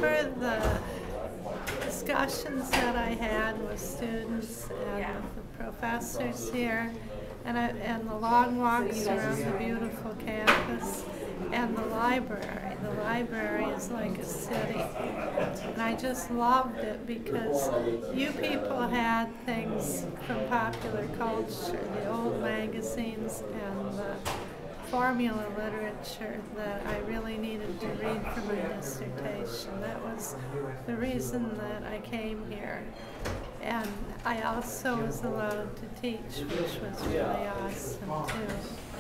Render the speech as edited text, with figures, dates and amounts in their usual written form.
remember the discussions that I had with students and with the professors here, and the long walks around the beautiful campus, and the library. The library is like a city, and I just loved it because you people had things from popular culture, the old magazines and the formula literature that I really needed to read for my dissertation. That was the reason that I came here. And I also was allowed to teach, which was really awesome too.